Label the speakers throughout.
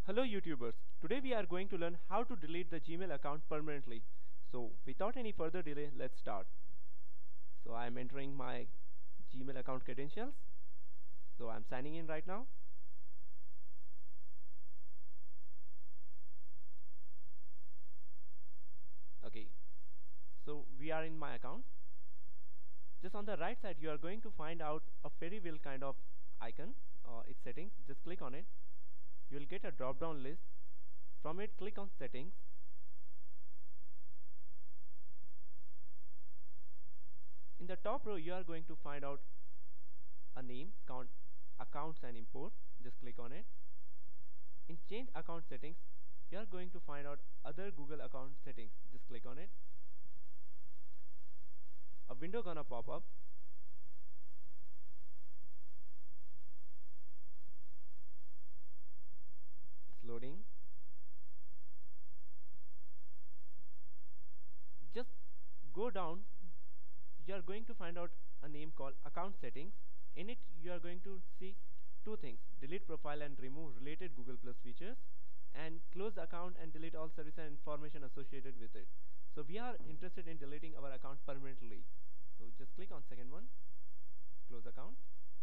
Speaker 1: Hello YouTubers, today we are going to learn how to delete the Gmail account permanently. So without any further delay, let's start. So I am entering my Gmail account credentials. So I am signing in right now. Okay, so we are in my account. Just on the right side you are going to find out a ferry wheel kind of icon, its settings. Just click on it. You will get a drop down list. From it, click on settings. In the top row you are going to find out a name, count, accounts and import. Just click on it. In change account settings you are going to find out other Google account settings. Just click on it. A window gonna pop up. It's loading. Just go down. You are going to find out a name called account settings. In it you are going to see two things: delete profile and remove related Google Plus features, and close account and delete all services and information associated with it. So we are interested in deleting our account permanently. So just click on second one, close account.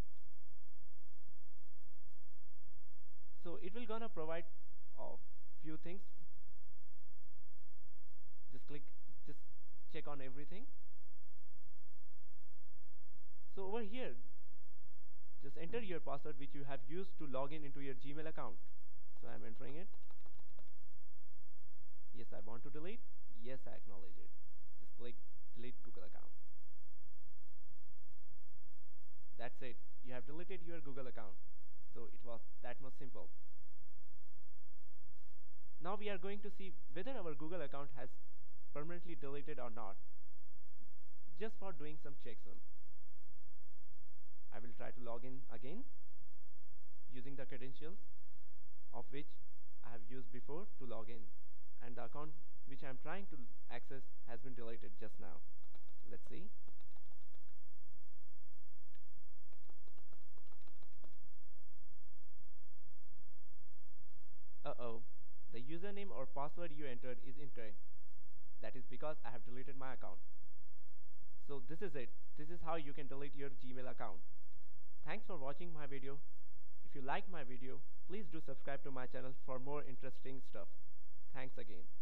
Speaker 1: So it will gonna provide a few things. Just check on everything. So over here, just enter your password which you have used to log in into your Gmail account. So I am entering it. Yes, I want to delete. Yes, I acknowledge it. Just click delete Google account. That's it. You have deleted your Google account. So it was that much simple. Now we are going to see whether our Google account has permanently deleted or not. Just for doing some checksum, I will try to log in again using the credentials of which I have used before to log in, and the account which I am trying to access has been deleted just now. Let's see. The username or password you entered is incorrect. That is because I have deleted my account. So this is it. This is how you can delete your Gmail account. Thanks for watching my video. If you like my video, please do subscribe to my channel for more interesting stuff. Thanks again.